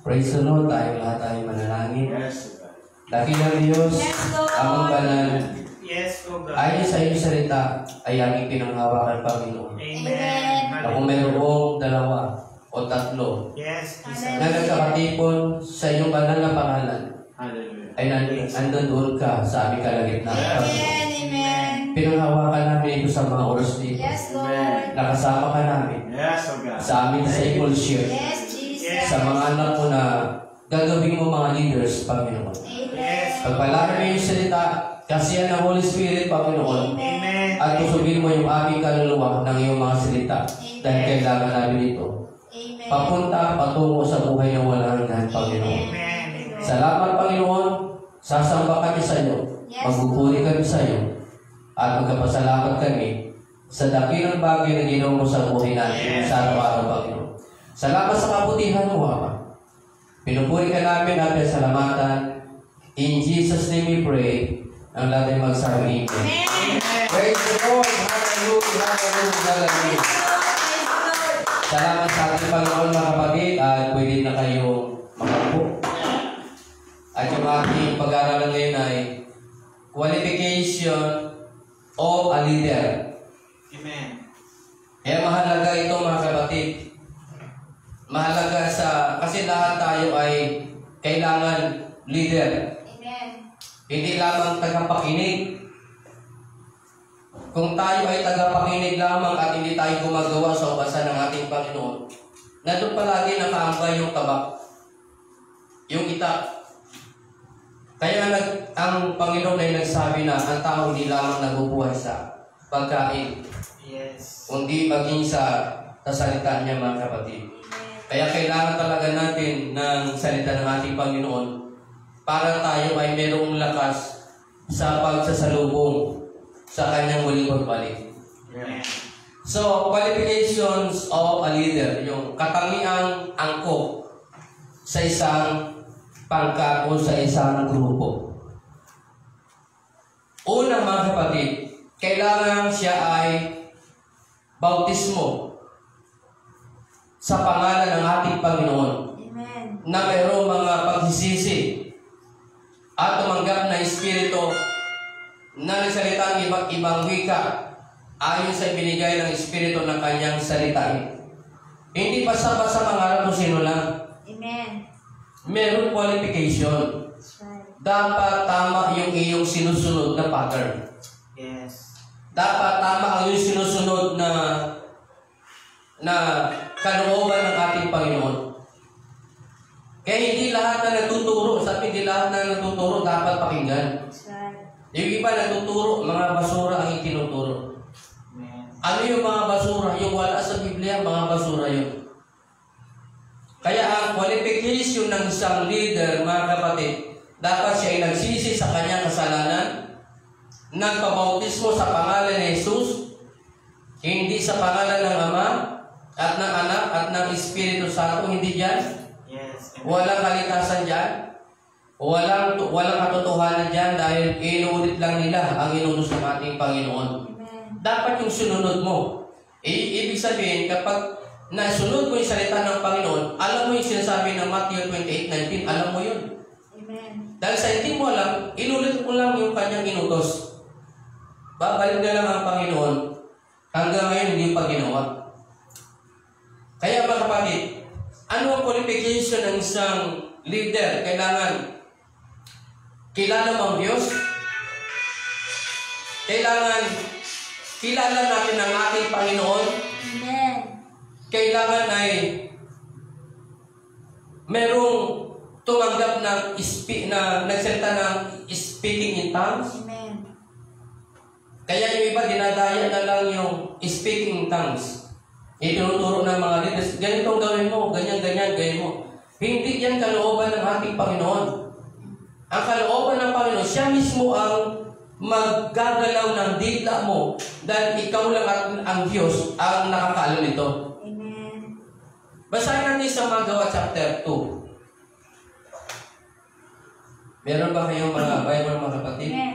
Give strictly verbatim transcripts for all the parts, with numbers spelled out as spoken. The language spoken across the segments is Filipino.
Praise the Lord, tayo lahat tayo manalangin. Yes, Dakilang Diyos, Yes, Lord. amang banal, yes, O God. ayon sa iyong salita, ay aming pinanghawakan, Panginoon. Amen. Na kung mayroong dalawa o tatlo Yes, Jesus. na nagkakatipon sa iyong banal na pangalan, Hallelujah. ay nandun, andun doon ka sa aming kalagitnaan, Panginoon. Amen. Amen. Pinanghawakan namin ito sa mga oras dito. Yes, Lord. Nakasama ka namin Yes, O God. sa aming discipleship, Yes, Jesus. sa mga anak mo na gagawin mo mga leaders, Panginoon. Amen. Pagpalaran mo yung salita, kasiyan ng Holy Spirit, Panginoon. Amen. At tusugin mo yung aming kaluluwa ng iyong mga salita. Dahil kailangan namin ito. Amen. Papunta, patungo sa buhay na walang hanggan, Panginoon. Amen. Salamat, Panginoon. Sasamba kami sa iyo. Magpupuri kami sa iyo. At magkapasalamat kami sa dakilang bagay na ginawa mo sa buhay natin sa araw-araw, Panginoon. Salamat sa kabutihan mo, Ama. Pinupuri ka namin at salamatan. In Jesus' name we pray. Ang lahat ay magsabi. Amen. Praise the Lord. Hallelujah. Hallelujah. Hallelujah. Salamat sa ating Panginoon, mga kapatid. At pwede na kayong makaupo. At yung ating pag-aaralan ngayon ay qualification of a leader. Amen. Kaya mahalaga ito, mga kapatid. Mahalaga sa, kasi lahat tayo ay kailangan leader. Amen. Hindi lamang tagapakinig. Kung tayo ay tagapakinig lamang at hindi tayo gumagawa sa ubasan ng ating Panginoon, nandun palagi nakaambay yung tabak, yung itak. Kaya nag, ang Panginoon ay nagsabi na ang tao hindi lamang nabubuhay sa pagkain, Yes. kundi maging sa kasalita niya, mga kapatid. Kaya kailangan talaga natin ng salita ng ating Panginoon para tayo ay mayroong lakas sa pagsasalubong sa kanyang muling pagbalik. Amen. So, qualifications of a leader, yung katangiang angkop sa isang pangkat o sa isang grupo. Una, mga kapatid, kailangan siya ay bautismo sa pangalan ng ating Panginoon. Amen. Na mayroong mga pagsisisi at tumanggap na espiritu na nagsalita ng iba't ibang wika ayon sa binigay ng espiritu ng kanyang salitain. Hindi basta-basta mangarap kung sino lang. Amen. Meron qualification. That's right. Dapat tama yung iyong sinusunod na pattern. Yes. Dapat tama ang iyong sinusunod na na kalooban ng ating Panginoon. Kaya hindi lahat na natuturo, sabi hindi lahat na natuturo dapat pakinggan. That's right. Yung iba natuturo, mga basura ang itinuturo. Amen. Ano yung mga basura? Yung wala sa Biblia, mga basura yun. Kaya ang qualification ng isang leader, mga kapatid, dapat siya ay nagsisi sa kanyang kasalanan, nagpabautismo sa pangalan ni Jesus, hindi sa pangalan ng Ama, at ng Anak, at ng Espiritu Santo, hindi dyan. Yes. Amen. Walang kalikasan dyan. Walang, walang katotohanan dyan dahil inuulit lang nila ang inutos ng ating Panginoon. Amen. Dapat yung sununod mo. I- ibig sabihin, kapag nasunod mo yung salita ng Panginoon, alam mo yung sinasabi ng Matthew twenty-eight nineteen, alam mo yun. Amen. Dahil sa hindi mo alam, inulit mo lang yung kanyang inutos. Babalik na lang ang Panginoon. Hanggang ngayon, hindi pa ginawa. Kaya mga kapatid, ano ang qualification ng isang leader? Kailangan kilala mo ang Diyos. Kailangan kilala natin ang ating Panginoon. Amen. Kailangan ay merong tumanggap ng speak na nagsalita ng speaking in tongues. Amen. Kaya yung iba dinadaya na lang yung speaking in tongues. Itinuturo ng mga leaders, ganito ang gawin mo, ganyan-ganyan, gawin mo. Hindi yan kalooban ng ating Panginoon. Ang kalooban ng Panginoon, siya mismo ang maggagalaw ng dila mo dahil ikaw lang at ang Diyos ang nakakaalam nito. Amen. Basahin natin sa Magawa chapter two. Meron ba kayong mga Bible, mga kapatid? Amen.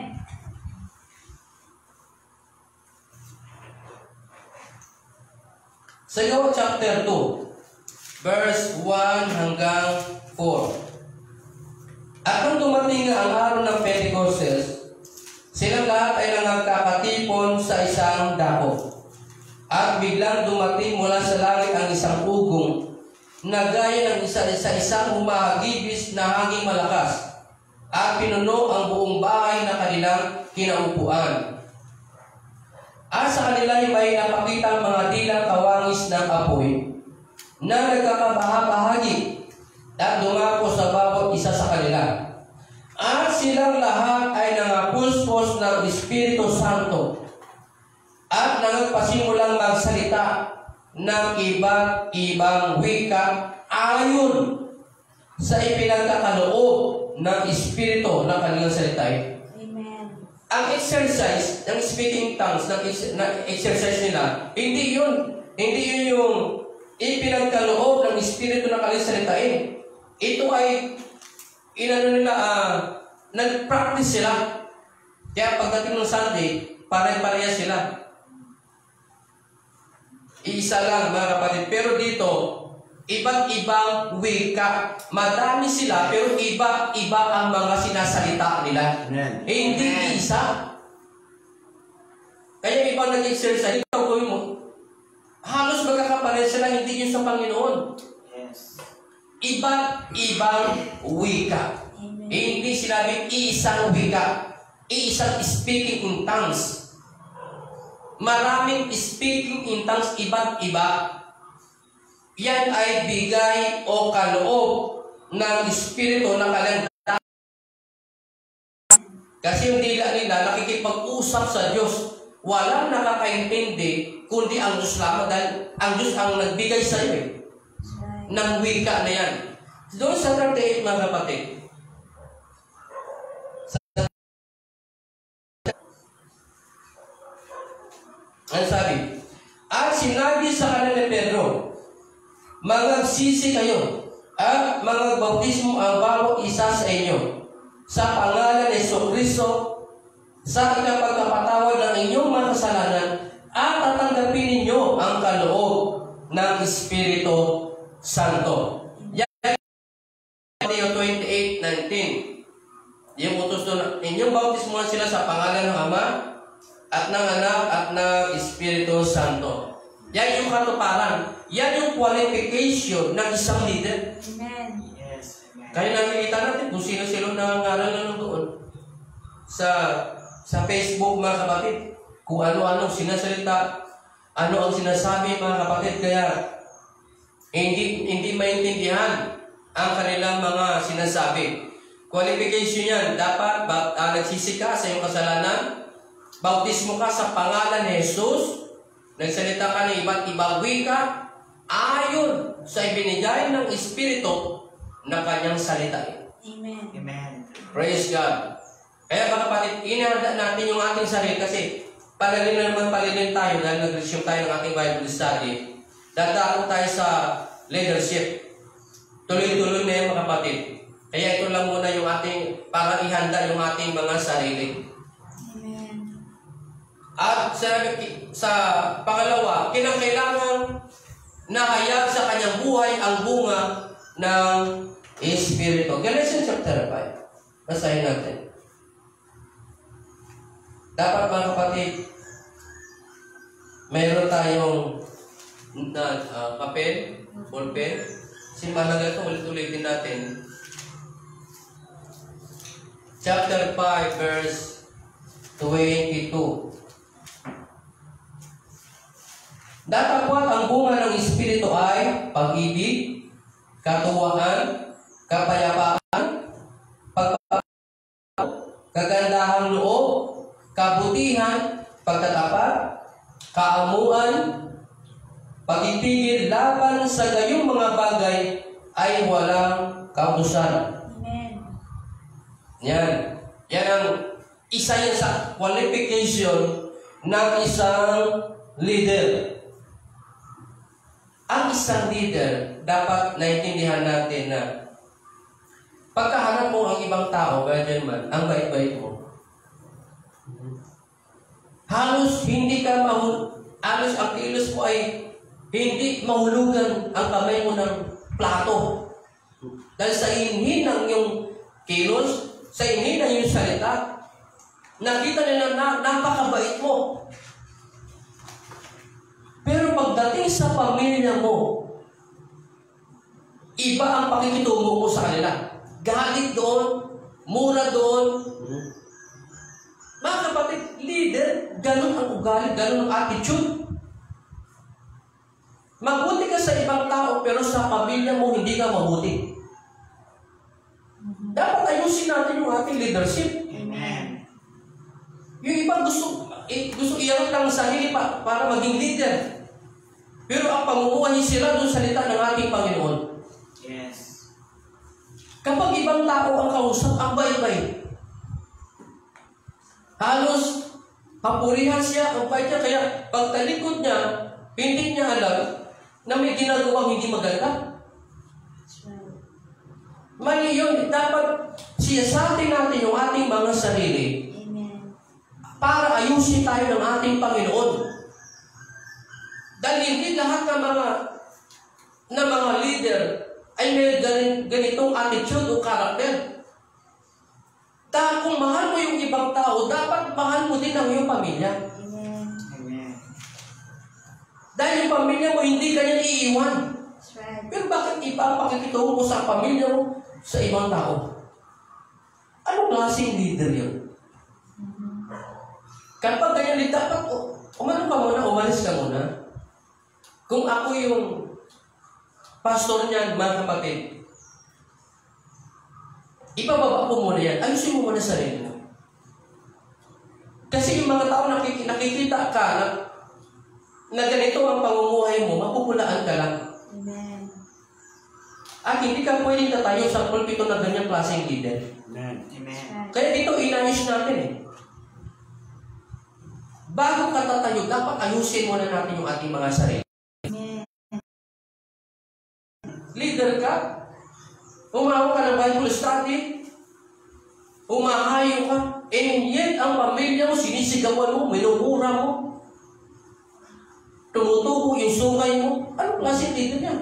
Sa Gawa chapter two, verse one hanggang four. At nung dumating nga ang araw ng Pentecostes, silang lahat ay nagkakatipon sa isang dako. At biglang dumating mula sa langit ang isang ugong na gaya ng isa sa isang humahagibis na hanging malakas at pinuno ang buong bahay na kanilang kinaupuan. At sa kanila may napakita mga dilang kawangis ng apoy na nagkakabahagi at dumako sa bawat isa sa kanila. At silang lahat ay nangapuspos ng Espiritu Santo at nagpasimulang magsalita ng iba't ibang wika ayon sa ipinagkakaloob ng Espiritu na kanilang salitain. Amen. Ang exercise ng speaking tongues, ng ex- na exercise nila, hindi yun. Hindi yun yung ipinagkaloob ng Espiritu na kanilang salitain. Ito ay inano nila, uh, nag-practice sila. Kaya pagdating ng Sunday, pare-pareha sila. Isa lang, mga kapatid. Pero dito, iba't ibang wika. Madami sila, pero iba-iba ang mga sinasalita nila. Amen. Eh, hindi isa. Kaya ibang nag-exercise, ito gawin mo. Halos magkakapareha sila, hindi yun sa Panginoon. Yes. Iba't ibang wika. Amen. Eh, hindi sinabing isang wika. Isang speaking in tongues. Maraming speaking in tongues, iba't iba. Yan ay bigay o kaloob ng Espiritu ng kanilang. Kasi yung dila nila nakikipag-usap sa Diyos. Walang nakakaintindi kundi ang Diyos lamang, dahil ang Diyos ang nagbigay sa iyo eh, ng wika na yan. Doon sa thirty-eight, mga kapatid, ang sabi, at sinabi sa kanila ni Pedro, magagsisi kayo at magbautismo ang bawat isa sa inyo sa pangalan ni Jesucristo sa ikapagkapatawad ng inyong mga kasalanan at tatanggapin ninyo ang kaloob ng Espiritu Santo. Yan, Mateo twenty-eight nineteen. Yung utos doon, inyong bautismuhan sila sa pangalan ng Ama at ng Anak at ng Espiritu Santo. Yan yung katuparan. Yan yung qualification ng isang leader. Amen. Yes. Amen. Kaya nakikita natin kung sino-sino nangangaral na doon sa sa Facebook, mga kapatid. Kung ano-ano sinasalita, ano ang sinasabi, mga kapatid. Kaya hindi hindi maintindihan ang kanilang mga sinasabi. Qualification yan. Dapat uh, nagsisi ka sa iyong kasalanan. Bautismo ka sa pangalan ni Jesus. Nagsalita ka ng iba't ibang wika ayon sa ibinigay ng Espiritu na kanyang salitain. Amen. Amen. Praise God. Kaya mga kapatid, inihanda natin yung ating sarili kasi palalin na naman palalin tayo dahil nag-resume tayo ng ating Bible study. Dadako tayo sa leadership. Tuloy-tuloy na yung mga kapatid. Kaya ito lang muna yung ating, para ihanda yung ating mga sarili. Amen. At sa, sa pangalawa, kinakailangan nahayag sa kanyang buhay ang bunga ng Espiritu. Galatians chapter five. Basahin natin. Dapat mga kapatid, mayroon tayong na, uh, papel, ballpen. Kasi mahalaga ito, ulit-ulitin natin. Chapter five, verse twenty-two. Datapwat ang bunga ng Espiritu ay pag-ibig, katuwaan, kapayapaan, pagpapakita, kagandahang loob, kabutihan, pagtatapat, kaamuan, pag-itigil laban sa gayong mga bagay ay walang kautusan. Amen. Yan. Yan ang isa yan sa qualification ng isang leader. Ang isang leader, dapat naintindihan natin na pagkahanap mo ang ibang tao, ganyan man, ang bait-bait mo. Halos hindi ka mahul, halos ang kilos mo ay hindi mahulugan ang kamay mo ng plato. Dahil sa inhin ng iyong kilos, sa inhin ng iyong salita, nakita nila na napakabait mo. Pero pagdating sa pamilya mo, iba ang pakikitungo mo sa kanila. Galit doon, mura doon. Mga kapatid, leader, ganun ang ugali, ganun ang attitude. Mabuti ka sa ibang tao, pero sa pamilya mo, hindi ka mabuti. Dapat ayusin natin yung ating leadership. Amen. Yung iba gusto, eh, gusto iyangat lang ang sarili pa, para maging leader. Pero ang pamumuhay sila doon salita ng ating Panginoon. Yes. Kapag ibang tao ang kausap, ang bait-bait. Halos papurihan siya, ang bait niya. Kaya pagtalikod niya, hindi niya alam na may ginagawang hindi maganda. Mali yun. Dapat siyasatin natin yung ating mga sarili. Amen. Para ayusin tayo ng ating Panginoon. Dahil hindi lahat ng mga na mga leader ay may ganitong attitude o karakter. Dahil kung mahal mo yung ibang tao, dapat mahal mo din ang iyong pamilya. Amen. Amen. Dahil yung pamilya mo, hindi ka niyan iiwan. That's right. Pero bakit iba ang pakikitungo mo sa pamilya mo sa ibang tao? Anong klaseng leader yun? Kapag ganyan, dapat umano ka muna, umalis ka muna. Kung ako yung pastor niyan, mga kapatid, ipababa ko muna yan. Ayusin mo muna sarili mo. Kasi yung mga tao nakik nakikita ka na, na ganito ang pamumuhay mo, mapupulaan ka lang. Amen. At hindi ka pwedeng tatayo sa pulpito na ganyang klaseng leader. Amen. Amen. Kaya dito inayos natin eh. Bago ka tatayo, dapat ayusin muna natin yung ating mga sarili. Amen. Leader ka, umawa ka ng Bible study, umahayo ka, and yet ang pamilya mo, sinisigawan mo, minumura mo, tumutubo yung sungay mo. Anong klaseng leader yan?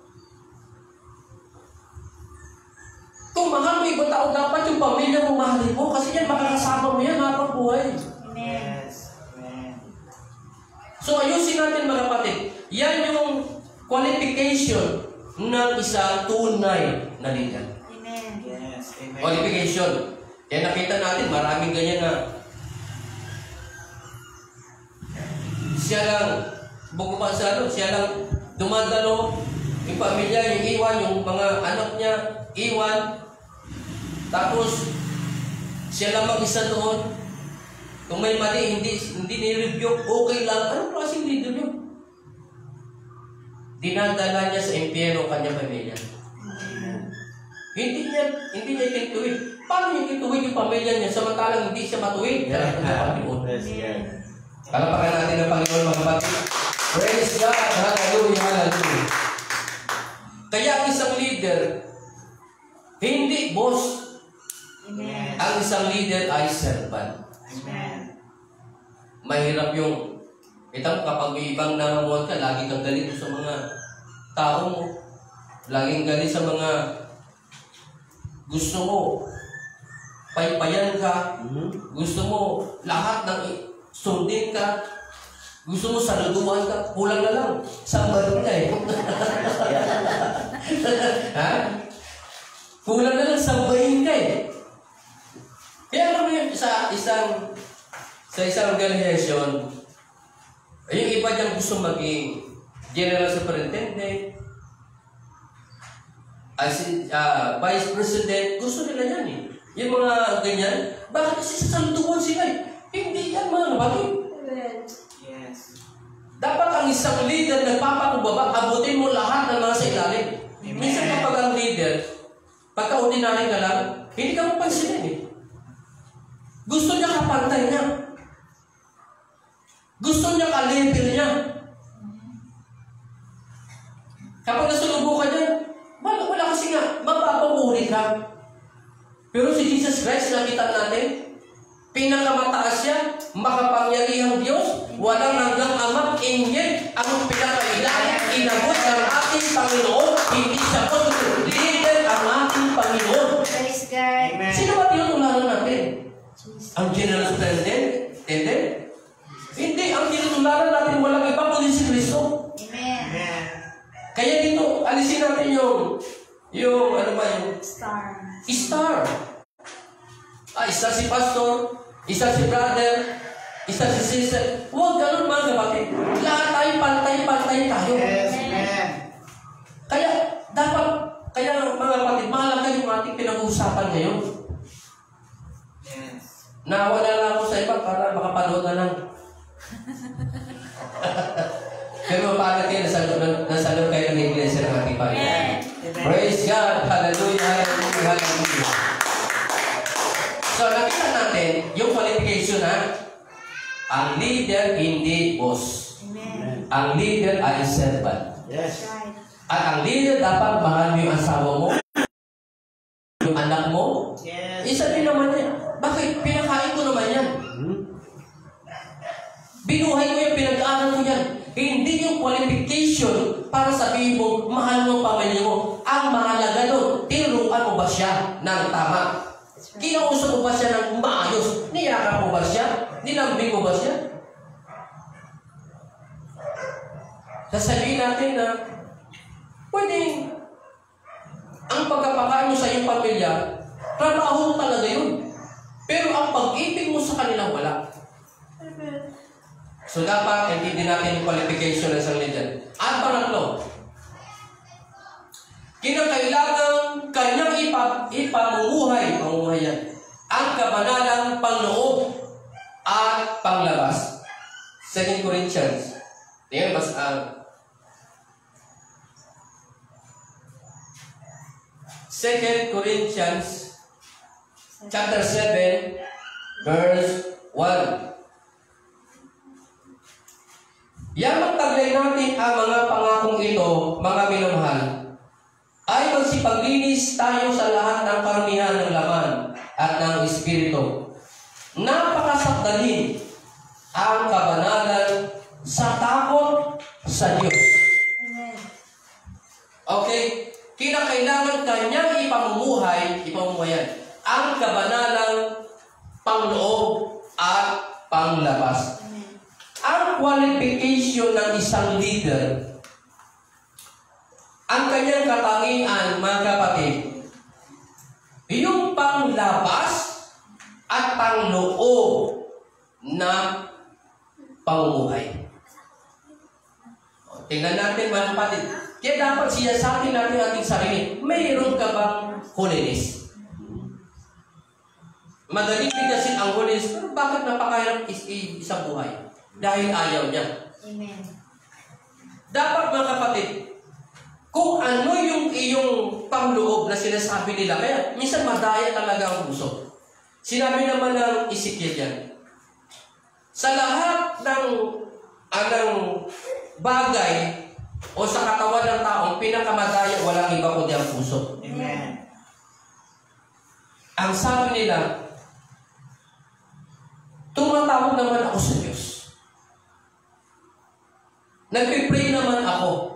Kung mahal mo ibang tao, dapat yung pamilya mo mahalin mo, kasi yan makakasama mo yan habang buhay. Amen. Yes. Amen. So ayusin natin mga kapatid, yan yung qualification ng isang tunay na leader. Amen. Yes. Amen. Qualification. Kaya nakita natin, maraming ganyan na siya lang, buko pa sa ano, siya lang dumadalo, yung pamilya, yung iwan, yung mga anak niya, iwan. Tapos, siya lang mag-isa doon. Kung may mali, hindi, hindi ni-review, okay lang. Anong klaseng leader yun? Dinadala niya sa impyerno ang kanyang pamilya. Hindi niya, hindi niya kintuwid. Paano niya kintuwid yung pamilya niya samantalang hindi siya matuwid? Yeah. Panginoon. Yes. Yes. Palapakan natin ang Panginoon, mga kapatid. Praise God! Hallelujah! Hallelujah! Kaya ang isang leader, hindi boss. Amen. Ang isang leader ay servant. Amen. Mahirap yung, itang kapag may ibang nanamuhan ka, lagi kang galit sa mga tao mo. Laging galit sa mga gusto mo. Paypayan ka. Gusto mo lahat ng sundin ka. Gusto mo saluduhan ka. Kulang na lang. Sambarin ka eh. Ha? Kulang na lang sambahin ka eh. Kaya alam mo yun, sa isang sa isang organization, yung iba dyan gusto maging general superintendent, as in, uh, vice president, gusto nila yan eh. Yung mga ganyan, bakit kasi sasaluduhan sila eh? Hindi yan mga kapatid. Amen. Yes. Dapat ang isang leader nagpapakubaba, abutin mo lahat ng mga sa ilalim. Amen. Minsan kapag ang leader, pagka-ordinary ka lang, hindi ka mapansinin eh. Gusto niya kapantay niya. Gusto niya ka-level niya. Kapag nasulubo ka niya, wala, wala kasi nga, mapapamuri ka. Pero si Jesus Christ, nakita natin, pinakamataas siya, makapangyarihang Diyos, walang hanggang Ama, inggit, ang pinakailahan, inabot ng ating Panginoon, hindi siya po leader ang alisin natin yung, yung, ano ba yung, Star. star. Ah, isa si pastor, isa si brother, isa si sister. Huwag ganun mga kapatid. Lahat tayo, pantay-pantay tayo. Yes, amen. Kaya, dapat, kaya mga kapatid, mahalaga yung ating pinag-uusapan ngayon. Yes. Nawala lang ako sa iba para makapanood na lang. Pero paano kayo nasalod, nasalod kayo ng iglesia ng ating Panginoon? Amen. Amen. Praise God! Hallelujah! Hallelujah! Hallelujah! So, nakita natin yung qualification na ang leader hindi boss. Amen. Ang leader ay servant. Yes. Right. At ang leader dapat mahal mo yung asawa mo, yung anak mo. Yes. Isa din naman yan. Bakit? Pinakain ko naman yan. Binuhay ko yan, pinag-aaral ko yan. Hindi yung qualification para sabihin mo, mahal mo ang pamilya mo. Ang mahalaga doon, tinuruan mo ba siya ng tama? Kinausap mo ba siya ng maayos? Niyakap mo ba siya? Nilambing mo ba siya? Sasabihin natin na pwedeng ang pagkapakain mo sa iyong pamilya, trabaho mo talaga yun. Pero ang pag-ibig mo sa kanila, wala. So dapat intindihin natin yung qualification ng isang leader. At pangatlo, kinakailangan kanyang ipa, ipamumuhay, pamumuhay yan, ang kabanalang panloob at panglabas. Second Corinthians. Tingnan mas ang Second Corinthians chapter seven verse one. Yang magtaglay natin ang mga pangakong ito, mga minamahal, ay magsipaglinis tayo sa lahat ng karamihan ng laman at ng Espiritu. Napakasakdalin ang kabanalan sa takot sa Diyos. Amen. Okay? Kinakailangan kanyang ipamumuhay, ipamumuhayan, ang kabanalang pangloob at panglabas. Amen. Ang qualification ng isang leader, ang kanyang katangian, mga kapatid, yung panglabas at pangloob na pamumuhay. O, tingnan natin, mga kapatid. Kaya dapat siya sa atin natin ating sarili, mayroon ka bang holiness? Madaling bigyasin ang holiness, pero bakit napakahirap is isang buhay? Dahil ayaw niya. Amen. Dapat mga kapatid, kung ano yung iyong pangloob na sinasabi nila, kaya minsan madaya talaga ang puso. Sinabi naman ng Ezekiel yan, sa lahat ng anong bagay o sa katawan ng taong pinakamadaya, walang iba kundi ang puso. Amen. Ang sabi nila, tumatawag naman ako sa Diyos. Nagpipray naman ako.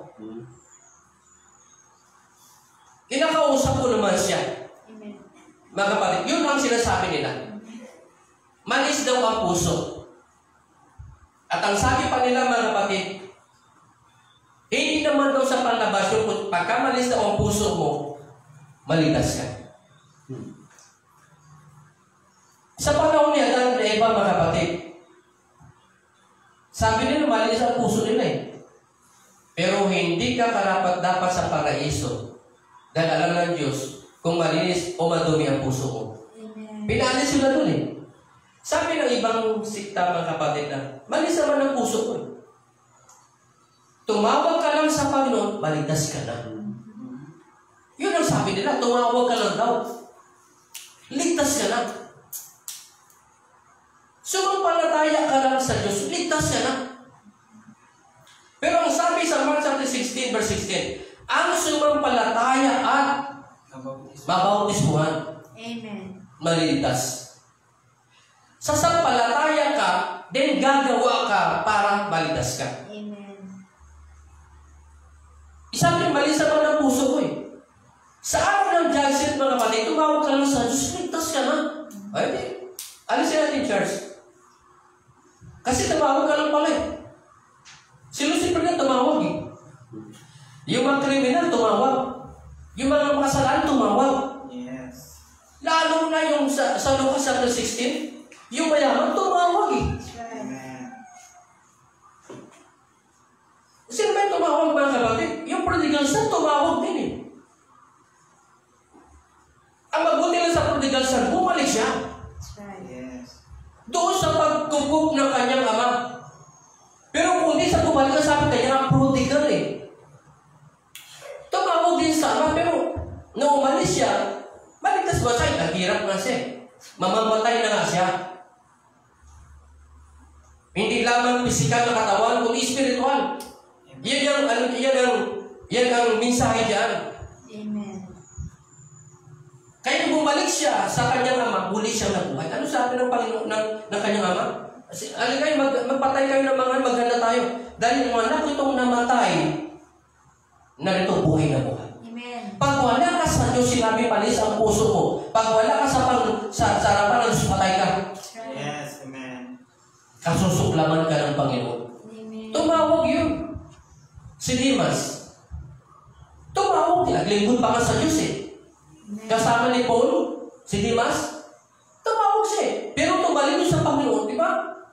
Kinakausap ko naman siya. Amen. Mga kapatid, yun ang sinasabi nila. Malis daw ang puso. At ang sabi pa nila, mga kapatid, hindi naman daw sa panlabas yung pagka malis daw ang puso mo, malitas ka. Sa panahon niya, dahil na iba, mga kapatid, sabi nila, malinis ang puso nila eh. Pero hindi ka karapat dapat sa paraiso. Dahil alam ng Diyos kung malinis o madumi ang puso mo. Amen. Pinalis sila dun eh. Sabi ng ibang sikta, mga kapatid, na malinis naman ang puso ko eh. Tumawag ka lang sa Panginoon, maligtas ka na. Yun ang sabi nila, tumawag ka lang daw. Ligtas ka na. Sumampalataya ka lang sa Diyos, ligtas ka na. Pero ang sabi sa Mark chapter sixteen verse sixteen, ang sumampalataya at mabautismuhan, Amen. maliligtas. Sa sampalataya ka, then gagawa ka para maligtas ka. Amen. Isabi, malis naman ang puso ko eh. Sa araw ng judgment, mga kapatid, tumawag ka lang sa Diyos, ligtas ka na. Ay, di. Alisin natin, church. Kasi tumawag ka lang pala eh. Si Lucifer na tumawag eh. Yung mga kriminal, tumawag. Yung mga makasalanan, tumawag. Yes. Lalo na yung sa, sa Lucas chapter sixteen, yung mayaman, tumawag eh. That's right. Amen. Sino ba yung tumawag, mga kapatid? Yung prodigal son, tumawag din eh. Ang mabuti lang sa prodigal son, bumalik siya. That's right. Yes. Doon sa pagkupok ng kanyang ama. Pero kung hindi sa bumalik, sabi kanya, prodigal eh. Tumawag din sa ama, pero nung umalis siya, baligtas ba siya? Naghirap na siya. Mamamatay na nga siya. Hindi lamang pisikal na katawan, kundi spiritual. Yan ang, ano, yan ang, yan ang mensahe dyan. Amen. Kaya bumalik siya sa kanyang ama, muli siyang nabuhay. Ano sabi ng Panginoon ng, ng kanyang ama? Alin kayo, mag, magpatay kayo ng mga, maghanda tayo. Dahil yung anak itong namatay, narito buhay na buhay. Amen. Pag wala ka sa Diyos, sinabi palis ang puso mo. Pag wala ka sa, pang, sa, sa harapan ng Diyos, patay ka. That's right. Yes. Amen. Kasusuklaman ka ng Panginoon. Amen. Tumawag yun. Si Dimas. Tumawag. Naglingkod pa nga sa Diyos eh. Amen. Kasama ni Paul, si Dimas. Tumawag siya eh. Pero tumalik doon sa Panginoon, di ba?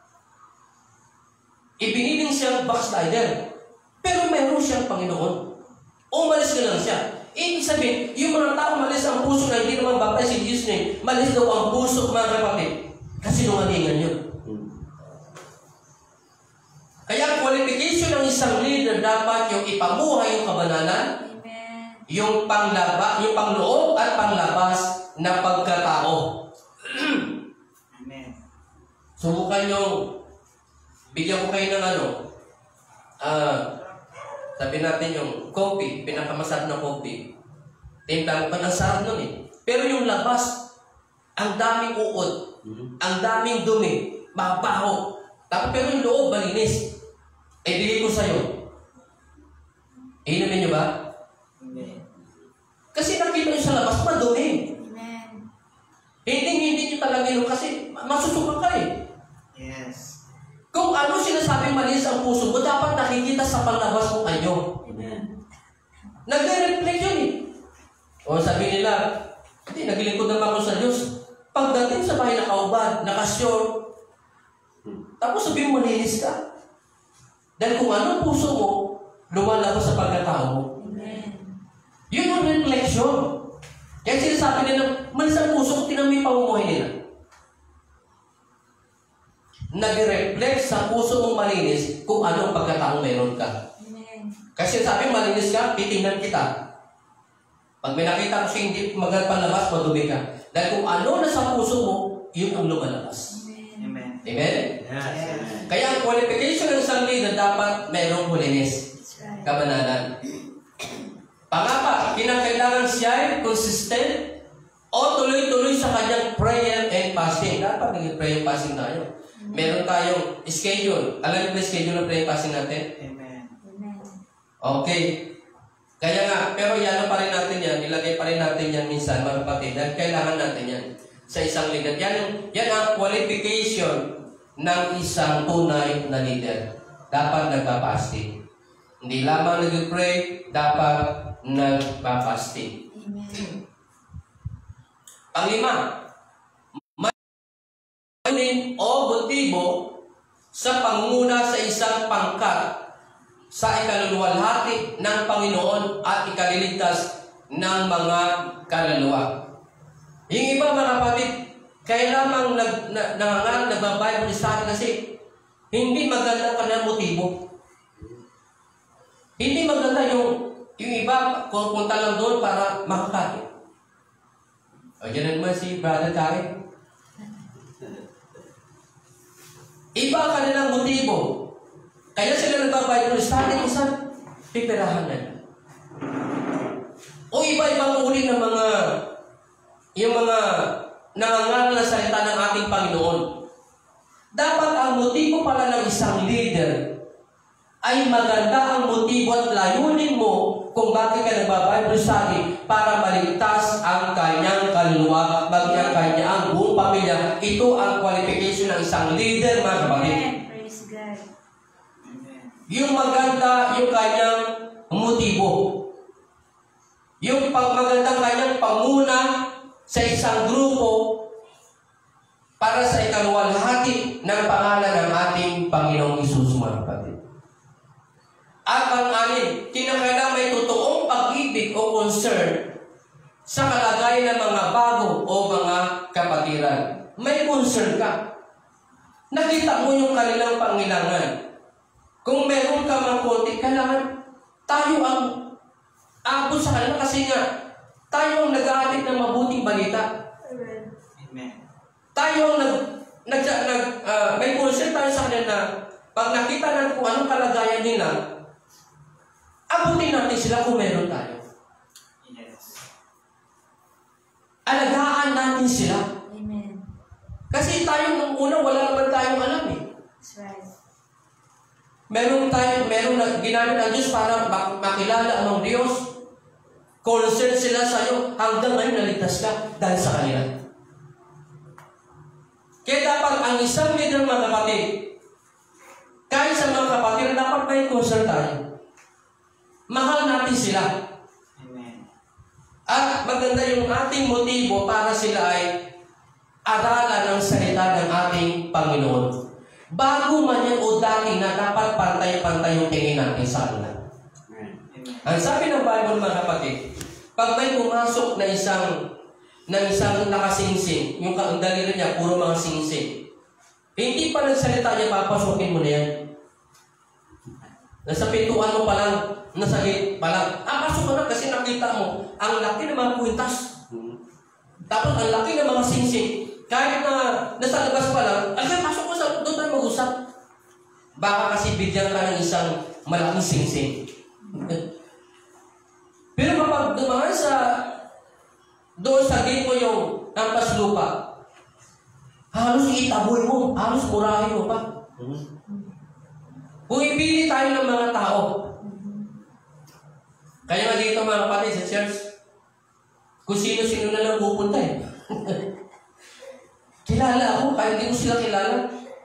Ibiniling siyang backslider. Pero meron siyang Panginoon. Umalis ka lang siya. Ibig sabihin, yung mga tao malis ang puso na hindi naman baptized si Jesus name, malis daw ang puso, mga kapatid. Kasi nungalingan yun. Kaya ang qualification ng isang leader dapat yung ipamuhay yung kabanalan, Amen. yung panglaba, yung pangloob at panglabas na pagkatao. Amen. Subukan yung bigyan ko kayo ng ano, ah, sabi natin yung coffee, pinakamasarap na coffee. Timplang pa ng sarap nun eh. Pero yung labas, ang daming uod, ang daming dumi, mabaho. Tapos pero yung loob, malinis. Eh, bigay ko sa'yo. Inumin nyo ba? Amen. Kasi nakita nyo sa labas, madumi. Amen. Hindi, hindi nyo talaga yun kasi masusuka ka eh. Yes. Kung ano sinasabing malinis ang puso mo, dapat nakikita sa panlabas mo kayo. Amen. Nagre-reflect yun eh. O sabi nila, hindi, naglingkod naman ako sa Diyos. Pagdating sa bahay nakaubad, nakasure, tapos sabihin mo, malinis ka. Dahil kung ano ang puso mo, lumalabas sa pagkatao mo. Amen. Yun ang reflection. Kaya sinasabi nila, malis ang puso ko, tinamay pamumuhay nila. Nag-reflect sa puso mong malinis kung ano ang pagkataong meron ka. Amen. Kasi sabi, malinis ka, titingnan kita. Pag may nakita ko siya hindi magandang panlabas, madumi ka. Dahil kung ano na sa puso mo, yun ang lumalabas. Amen. Amen. Amen? Yes. Kaya ang qualification ng isang leader dapat mayroong holiness, That's right. kabanalan. Pangapa, kinakailangan siya ay consistent o tuloy-tuloy sa kanyang prayer and fasting. Dapat naging prayer and fasting tayo. Meron tayong schedule. Alam niyo ba yung schedule ng prayer and fasting natin? Amen. Amen. Okay. Kaya nga, pero yan pa rin natin yan, ilagay pa rin natin yan minsan, mga kapatid, dahil kailangan natin yan sa isang leader. Yan, yung, yan ang qualification ng isang tunay na leader. Dapat nagpa-fasting. Hindi lamang nag-pray, dapat nagpa-fasting. Amen. Panglima, may o motibo sa pangunguna sa isang pangkat sa ikaluluwalhati ng Panginoon at ikaliligtas ng mga kaluluwa. Yung iba mga kapatid, kaya lamang nag, na, nangangaral, nagbabayad sa akin kasi hindi maganda ang kanilang motibo. Hindi maganda yung, yung iba, pupunta lang doon para makakain. O dyan naman si Brother Karen. Iba ang kanilang motibo. Kaya sila nagbabayad ng study kung saan pipirahan na. O iba-ibang uri ng mga yung mga nangangaral na salita ng ating Panginoon. Dapat ang motibo pala ng isang leader ay maganda ang motibo at layunin mo kung bakit ka nagbabayad ng study para maligtas ang kanyang kaluluwa, maging ang kanya, ang buong pamilya. Ito ang qualification ng isang leader, mga kapatid. Amen. Praise God. Amen. Yung maganda, yung kanyang motibo. Yung pagmagandang kanyang panguna sa isang grupo para sa ikaluwalhati ng pangalan ng ating Panginoong Hesus, mga kapatid. At ang anin, kinakailangan may totoong pag-ibig o concern sa kalagayan ng mga bago o mga kapatiran. May concern ka. Nakita mo yung kanilang pangailangan. Kung meron ka mga konti, kailangan tayo ang abot sa kanila kasi nga tayo ang nag-aalit ng mabuting balita. Amen. Tayo ang nag, nag, nag uh, may concern tayo sa kanila na pag nakita natin kung anong kalagayan nila, abutin natin sila kung meron tayo. Yes. Alagaan natin sila. Amen. Kasi tayo nung una, wala naman tayong alam eh. That's right. Meron tayo, meron na ginamit ang Diyos para mak- makilala ang Diyos. Concern sila sa iyo. Hanggang ngayon naligtas ka dahil sa kanila. Kaya dapat ang isang leader, mga kapatid, kahit sa mga kapatid, dapat may concern tayo. Mahal natin sila. Amen. At maganda yung ating motibo para sila ay aralan ng salita ng ating Panginoon. Bago man yan o dati na dapat pantay-pantay yung tingin natin sa kanila. Amen. Ang sabi ng Bible, mga kapatid, pag may pumasok na isang na isang nakasingsing, yung daliri niya, puro mga singsing, hindi pa nagsalita niya, papasukin mo na yan. Nasa pintuan mo pa lang, nasa gate pa lang, ah, pasok ka na kasi nakita mo, ang laki ng mga kwintas. Tapos ang laki ng mga singsing. Kahit na nasa labas pa lang, agad pasok mo sa doon tayo mag-usap. Baka kasi bigyan ka ng isang malaking singsing. Pero kapag dumaan sa doon sa gate mo yung nampas lupa, halos itaboy mo, halos murahin mo pa. Kung ipili tayo ng mga tao, kaya nga dito mga kapatid sa church, kung sino-sino na lang pupunta eh. Kilala ako, kahit hindi ko sila kilala.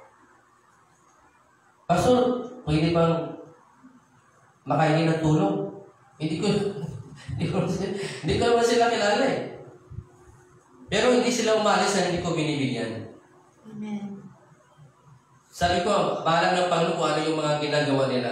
Pastor, pwede bang makahingi ng tulong? Hindi ko, hindi ko, hindi ko naman sila kilala eh. Pero hindi sila umalis na hindi ko binibigyan. Amen. Sabi ko, bahala ng Panginoon kung ano yung mga ginagawa nila.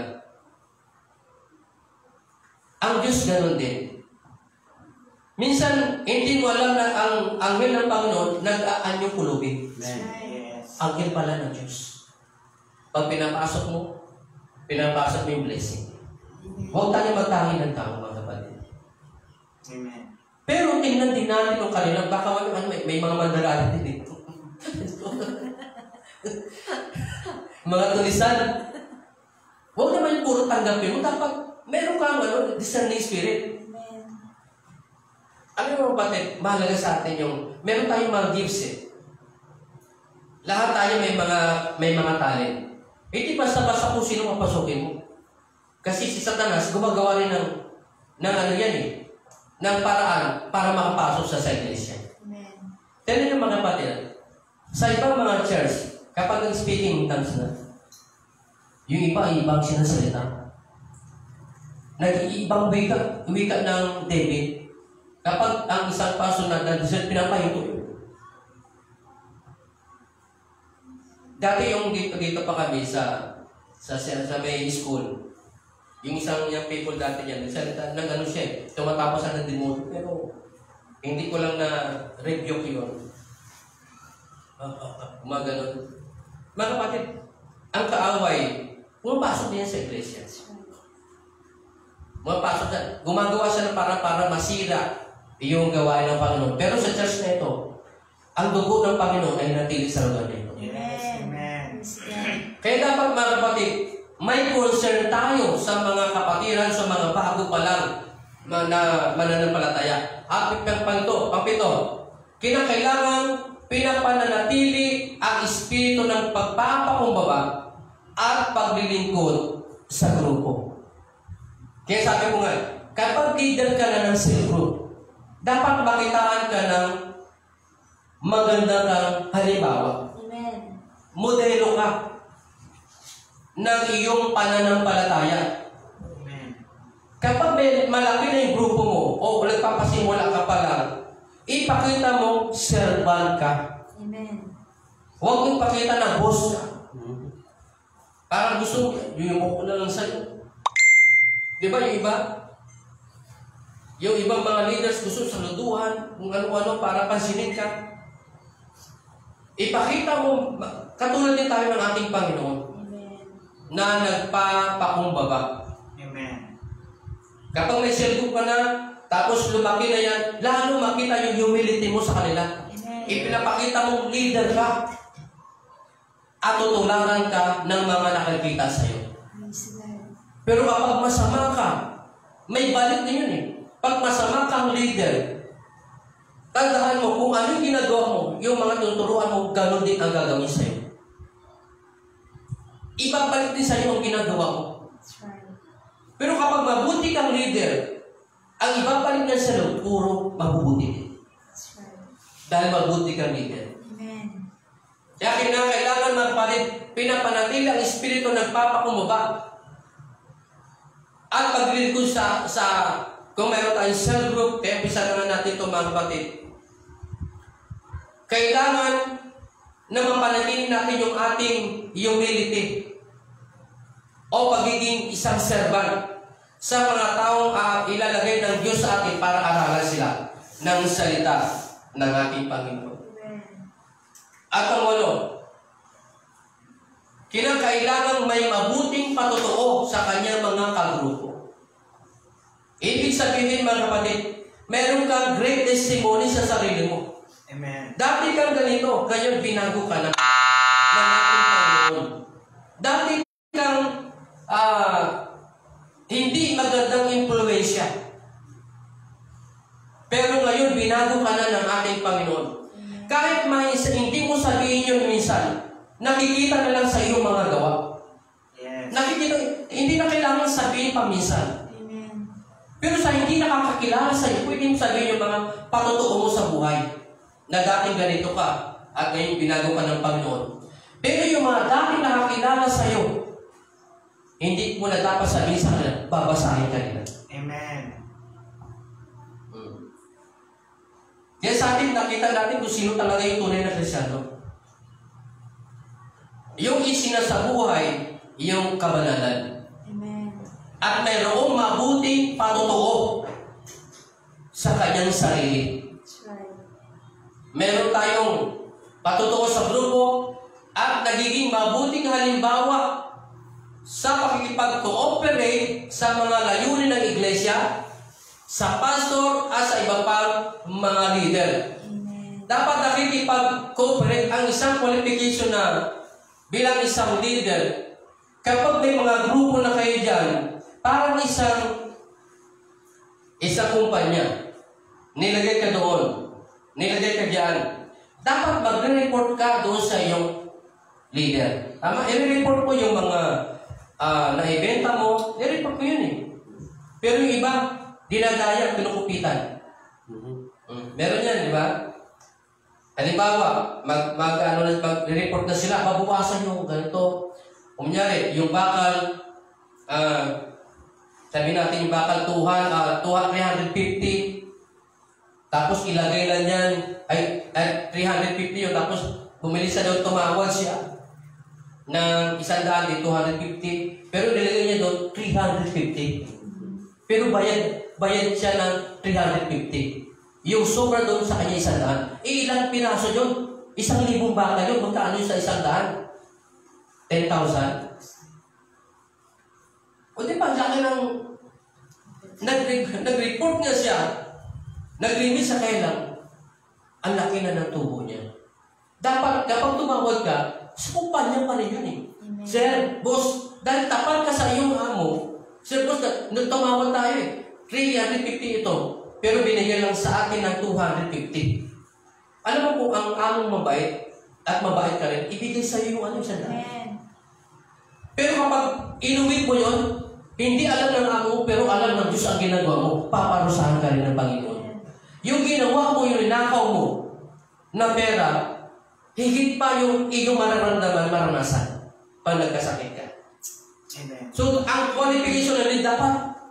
Ang Diyos ganun din. Minsan, hindi mo alam na ang anghel ng Panginoon nag-aanyong kulubin. Yes. Anghel pala ng Diyos. Pag pinapasok mo, pinapasok mo yung blessing. Huwag tayo magtangi ng tao, mga kapatid. Amen. Pero tingnan din natin yung kanila, baka ano, may, may mga mandalari din dito. Mga tulisan. Huwag naman yung puro tanggapin mo. Dapat meron kang ano, discerning spirit. Amen. Ano yung mga kapatid, mahalaga sa atin yung, meron tayong mga gifts eh. Lahat tayo may mga may mga talent. Hindi basta-basta kung sino mapasukin mo. Kasi si Satanas, gumagawa rin ng, ng ano yan eh, ng paraan para makapasok sa sa iglesia. Amen. Tignan yung mga kapatid, sa ibang mga church, kapag nag-speaking in tongues na, yung iba ay ibang sinasalita. Nag-iibang wika, wika ng David. Kapag ang isang paso na nag-desert, pinapahinto yun. Dati yung dito-dito pa kami sa sa, sa may school, yung isang yung people dati yan, nagsalita, nag-ano siya eh, tumatapos sa ng demonyo, pero hindi ko lang na-review ko yun. Mga ganun. Mga kapatid, ang kaaway, pumapasok niya sa iglesia. Pumapasok na, gumagawa siya ng para-para masira yung gawain ng Panginoon. Pero sa church na ito, ang dugo ng Panginoon ay natili sa lugar na ito. Yes. Amen. Kaya dapat mga kapatid, may concern tayo sa mga kapatiran, sa mga bago pa lang na mananampalataya. At pangpito, pangpito, kinakailangan pinapananatili ang espiritu ng pagpapakumbaba at paglilingkod sa grupo. Kaya sabi ko nga, kapag leader ka na ng cell group, dapat makitaan ka ng magandang halimbawa. Amen. Modelo ka ng iyong pananampalataya. Amen. Kapag may malaki na yung grupo mo, o nagpapasimula ka pa lang, ipakita mo, servant ka. Amen. Huwag mong ipakita na boss ka. Parang gusto mo, yung mo ko na lang sa'yo. Di ba yung iba? Yung ibang mga leaders gusto saluduhan, kung ano-ano para pansinin ka. Ipakita mo, katulad din tayo ng ating Panginoon, Amen. na nagpapakumbaba. Amen. Kapag may cellphone ka na, tapos lumaki na yan, lalo makita yung humility mo sa kanila. Amen. Ipinapakita mong leader ka at tutularan ka ng mga nakikita sa'yo. Praise God. Pero kapag masama ka, may balik din yun eh. Pag masama kang leader, tandaan mo, kung ano yung ginagawa mo, yung mga tuturuan mo, gano'n din ang gagawin sa'yo. Ibabalik din sa'yo ang ginagawa mo. That's right. Pero kapag mabuti kang leader, ang ibabalik niya sa'yo, puro mabubuti din. That's right. Dahil mabuti kang leader. Amen. Kaya kinakailangan magpalit, pinapanatili ang espiritu nagpapakumbaba. At pag-record sa, sa, kung mayroon tayong cell group, kaya umpisa na natin ito mga kapatid. Kailangan na mapanatili natin yung ating humility o pagiging isang servant sa mga taong uh, ilalagay ng Diyos sa atin para aralan sila ng salita ng ating Panginoon. Amen. At ang walo, kinakailangan may mabuting patutuo sa kanyang mga kagrupo. Ibig sabihin mga kapatid, meron kang great testimony sa sarili mo. Amen. Dati kang ganito, ngayon binago ka na ng ating Panginoon. Dati kang uh, hindi magandang impluensya. Pero ngayon binago ka na ng ating Panginoon. Kahit may hindi mo sabihin yun minsan, nakikita na lang sa iyong mga gawa. Yes. Nakikita, hindi na kailangan sabihin pa minsan. Amen. Pero sa hindi nakakakilala sa iyo, pwede mo sabihin yung mga patutuo mo sa buhay. Na dating ganito ka, at ngayon binago ka ng Panginoon. Pero yung mga dating nakakilala sa iyo, hindi mo na dapat sabihin sa kanila, babasahin ka nila. Amen. Hmm. Kaya sa atin, nakita natin kung sino talaga yung tunay na Kristyano. Yung isinasabuhay, yung kabanalan. Amen. At mayroong mabuting patutuo sa kanyang sarili. That's right. Meron tayong patutuo sa grupo at nagiging mabuting halimbawa sa pakikipag-cooperate sa mga layunin ng iglesia, sa pastor at sa iba pang mga leader. Amen. Dapat nakikipag-cooperate ang isang qualification na bilang isang leader. Kapag may mga grupo na kayo dyan, parang isang isang kumpanya, nilagay ka doon, nilagay ka dyan, dapat mag-report ka doon sa iyong leader. Tama? I-report mo yung mga uh, naibenta mo, i-report mo yun eh. Pero yung iba, dinadaya, pinukupitan. Mm-hmm. Mm. Meron yan, di ba? Halimbawa, mag, mag, ano, mag-report na sila, mabukasan yung ganito. Kunyari, yung bakal, uh, sabi natin yung bakal two hundred, uh, three hundred fifty, tapos ilagay lang yan, ay, ay three hundred fifty yun, tapos bumili siya doon, tumawad siya ng isang daan di two hundred fifty, pero nilagay niya doon three hundred fifty. Pero bayad, bayad siya ng three hundred fifty. Yung sobra doon sa kanya isang daan. Eh, ilang pinaso yun? Isang libong baka yun. Magkaano yun sa isang daan? ten thousand? O di ba, laki ng... Nag-report nga siya. Nag-remit sa kailang. Ang laki na ng tubo niya. Dapat, kapag tumawag ka, sa kumpanya pa rin yun eh. Amen. Sir, boss, dahil tapat ka sa iyong amo, sir, boss, tumawag tayo eh. three hundred fifty ito. Pero binigyan lang sa akin ng two hundred fifty. Alam mo kung ang among mabait at mabait ka rin, ibigay sa iyo yung ano yung sandaan. Amen. Pero kapag inuwi mo yun, hindi alam ng amo, pero alam ng Diyos ang ginagawa mo, paparusahan ka rin ng Panginoon. Yung ginawa mo, yung inakaw mo na pera, higit pa yung iyong mararamdaman, maranasan pag nagkasakit ka. Amen. So, ang qualification na rin dapat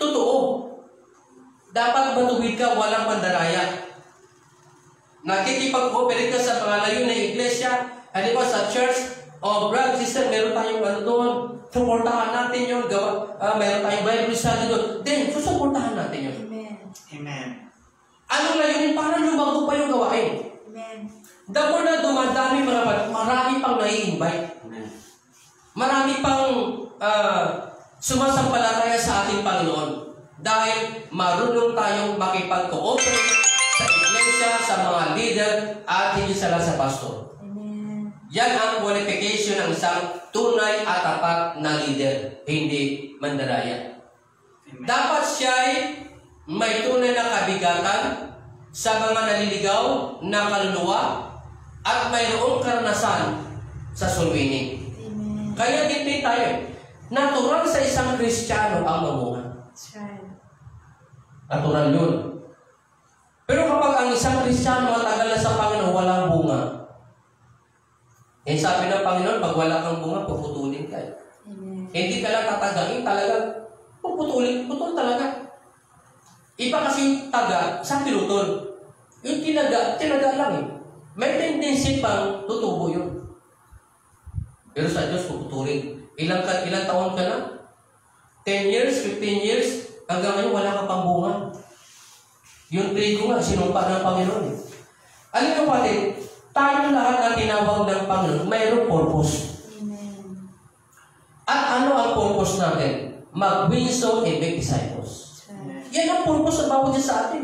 totoo. Dapat matuwid ka, walang pandaraya. Nakikipag-cooperate ka sa mga layo na iglesia, halimbawa sa church, o brother, sister, meron tayong ano doon, suportahan natin yun, gawa, uh, meron tayong Bible study doon, then, susuportahan natin yun. Amen. Amen. Anong layunin? Para lumago pa yung gawain. Amen. Damo na dumadami mga kapatid, marami pang nai-invite. Marami pang uh, sumasampalataya sa ating Panginoon. Dahil marunong tayong makipag-cooperate sa iglesia, sa mga leader, at hindi sila sa pastor. Amen. Yan ang qualification ng isang tunay at tapat na leader, hindi mandaraya. Amen. Dapat siya ay may tunay na kabigatan sa mga naliligaw na kaluluwa at mayroong karanasan sa soul winning. Amen. Kaya din tayo, natural sa isang Kristiyano ang mamunga. That's right. Natural yun. Pero kapag ang isang Kristiyano matagal na sa Panginoon, walang bunga. Eh sabi ng Panginoon, pag wala kang bunga, puputulin ka. Amen. Hindi ka lang tatagain, talagang puputulin, putol talaga. Iba kasi yung taga sa pinutol. Yung tinaga, tinaga lang eh. May tendency pang tutubo yun. Pero sa Diyos, puputulin. Ilang, ka, ilang taon ka na? ten years, fifteen years, hanggang ngayon wala ka pang bunga. Yung trigo nga, sinumpa ng Panginoon eh. Alam mo pati, tayo lahat na tinawag ng Panginoon, mayroong purpose. Amen. At ano ang purpose natin? Mag-win souls and make disciples. That's right. Yan ang purpose na bawat isa sa atin.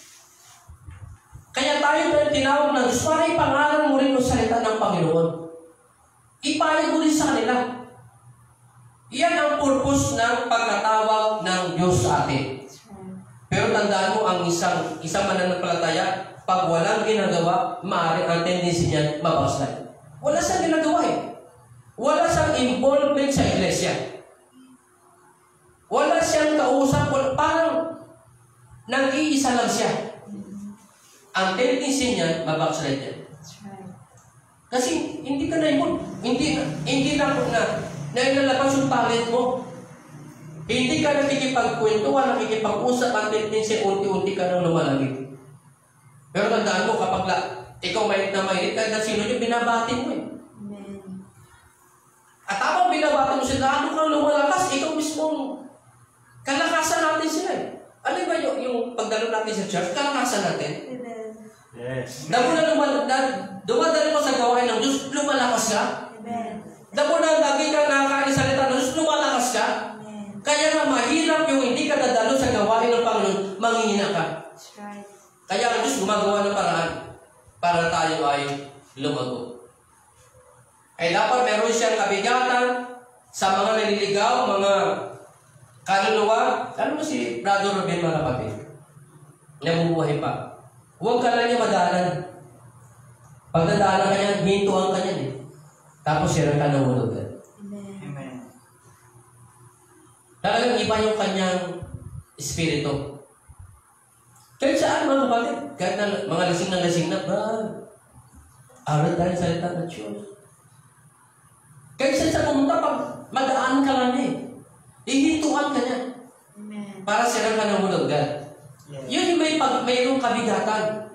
Kaya tayo na tinawag ng Diyos para ipangalan mo rin ang salita ng Panginoon. Ipahayag mo rin sa kanila. Yan ang purpose ng pagkatawag ng Diyos sa atin. That's right. Pero tandaan mo, ang isang isang mananampalataya, pag walang ginagawa, maaari ang tendency niyan mabaslide. Wala siyang ginagawa eh. Wala siyang involvement sa iglesia. Wala siyang kausap, wala, parang nag-iisa lang siya. Ang tendency niyan, mabaslide yan. That's right. Kasi hindi ka na-involve. Hindi, hindi na na na ilalabas yung talent mo. Hindi ka nakikipagkwentuhan, nakikipag-usap, ang tendency, unti-unti ka nang lumalagay. Pero tandaan mo, kapag la, ikaw mainit na mainit, kahit na sino yung binabati mo eh. Amen. At habang binabati mo sila, ano kang lumalakas, ikaw mismong kalakasan natin sila eh. Ano ba yung, yung pagdalo natin sa church? Kalakasan natin. Amen. Yes. Damo na lumal, na, dumadalo ka sa gawain ng Diyos, lumalakas ka. Amen. Damo na lagi ka nakakain sa salita ng Diyos, lumalakas ka. Amen. Kaya nga mahirap yung hindi ka dadalo sa gawain ng Panginoon, manghihina ka. That's right. Kaya ang Diyos gumagawa ng paraan para tayo ay lumago. Ay dapat meron siyang kabigatan sa mga naliligaw, mga kaluluwa. Alam mo si Brother Ruben, mga kapatid, nabubuhay pa. Huwag ka lang niya madalan. Pag nadalan ka niya, hintuan ka niya eh. Tapos siya ka ng hulugan. Amen. Amen. Talagang iba yung kanyang espiritu. Kahit saan mga kapatid, kahit na mga lasing na lasing na, ba, aral tayo sa salita ng Diyos. Kahit saan sa pumunta, pag madaan ka lang eh, ihintuan ka niya Amen. para siya ka ng hulugan. Yes. Yun yung may pag mayroong kabigatan.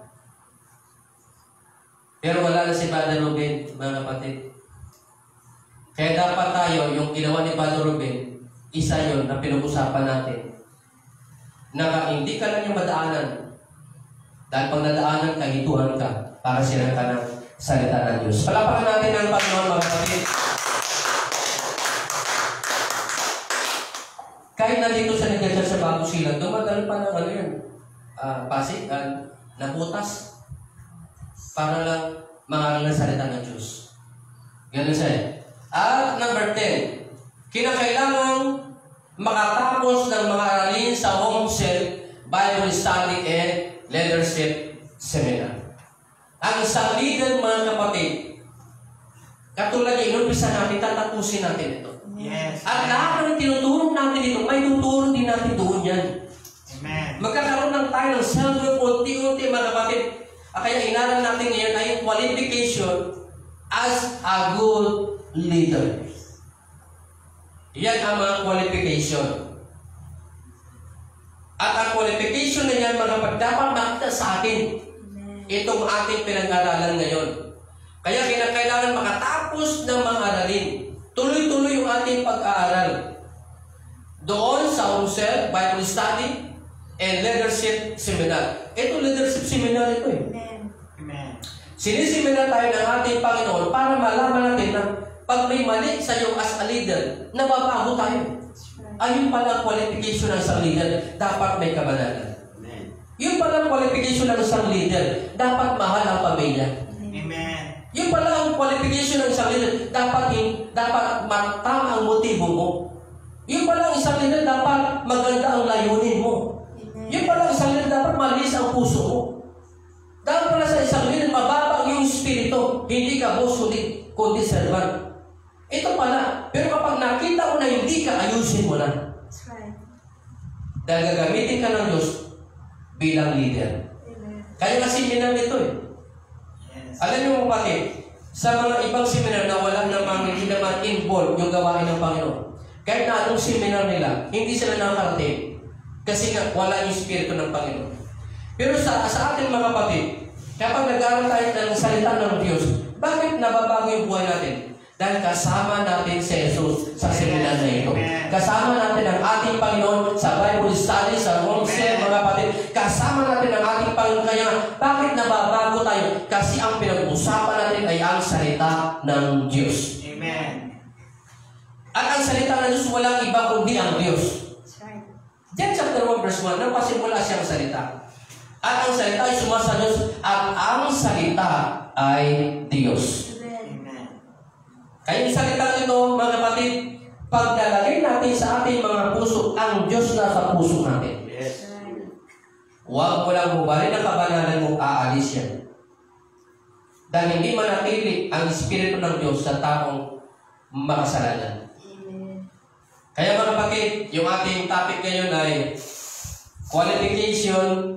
Pero wala na si Father Ruben, mga kapatid. Kaya dapat tayo, yung ginawa ni Father Ruben, isa yun na pinag-usapan natin. Na hindi ka lang yung madaanan. Dahil pag nadaanan ka, hituhan ka para sila ka ng salita ng Diyos. Palapakan natin ang Panginoon, mga kapatid. Kahit nandito sa nagdasal sa Bago Silang, dumadal pa ng ano yun, uh, pasig, uh, nabutas, para lang mangaral ng salita ng Diyos. Ganun siya. At number ten, kinakailangan makatapos ng mga aralin sa home cell, Bible study, and leadership seminar. Ang isang leader, mga kapatid, katulad yung inumpisa natin, tatapusin natin ito. Yes. At lahat ng tinuturo natin dito, may tuturo din natin doon yan. Amen. Magkakaroon ng tayo ng self-work, unti-unti, mga kapatid. Ah, kaya inaral natin ngayon ay yung qualification as a good leader. Yan ang mga qualification. At ang qualification na yan, mga kapatid, dapat makita sa atin. Amen. Itong ating pinag-aralan ngayon. Kaya kinakailangan makatapos ng mga aralin. Tuloy-tuloy yung ating pag-aaral. Doon sa Homesel, Bible Study, and Leadership Seminar. Ito, Leadership Seminar ito eh. Amen. Amen. Siniseminar tayo ng ating Panginoon para malaman natin na pag may mali sa iyo as a leader, nababago tayo. That's right. Ayun pala ang qualification ng isang leader. Dapat may kabanalan. Amen. Yun pala ang qualification ng isang leader. Dapat mahal ang pamilya. Amen. Yun pala ang qualification ng isang leader. Dapat, dapat tama ang motibo mo. Yun pala ang isang leader. Dapat maganda ang layunin mo. Amen. Yun pala ang isang leader. Dapat malinis ang puso mo. Dapat pala sa isang leader, mababa ang iyong spirito. Hindi ka boss, kundi, kundi servant. Ito pala. Pero kapag nakita mo na hindi ka, ayusin mo na. That's right. Dahil gagamitin ka ng Diyos bilang leader. Amen. Kaya nga seminar nito eh. Yes. Alam niyo mo bakit? Sa mga ibang seminar na wala namang hindi naman involved yung gawain ng Panginoon. Kahit na anong seminar nila, hindi sila nakakarating. Kasi nga wala yung spirito ng Panginoon. Pero sa, sa ating mga kapatid, kapag nag-aaral tayo ng salita ng Diyos, bakit nababago yung buhay natin? Dahil kasama natin si Jesus sa seminar na ito. Kasama natin ang ating Panginoon sa Bible Study, sa Homesel, mga kapatid. Kasama natin ang ating Panginoon. Kaya bakit nababago tayo? Kasi ang pinag-usapan natin ay ang salita ng Diyos. Amen. At ang salita ng Diyos walang iba kundi ang Diyos. That's right. Diyan chapter one verse one, napasimula siyang salita. At ang salita ay sumasa Diyos at ang salita ay Diyos. Amen. Amen. Kaya yung salita nito, mga kapatid, paglalagay natin sa ating mga puso, ang Diyos na sa puso natin. Yes. That's right. Huwag mo lang hubalin ang kabanalan mo, aalis yan. Dahil hindi manatili ang Espiritu ng Diyos sa taong makasalanan. Amen. Kaya mga kapatid, yung ating topic ngayon ay qualification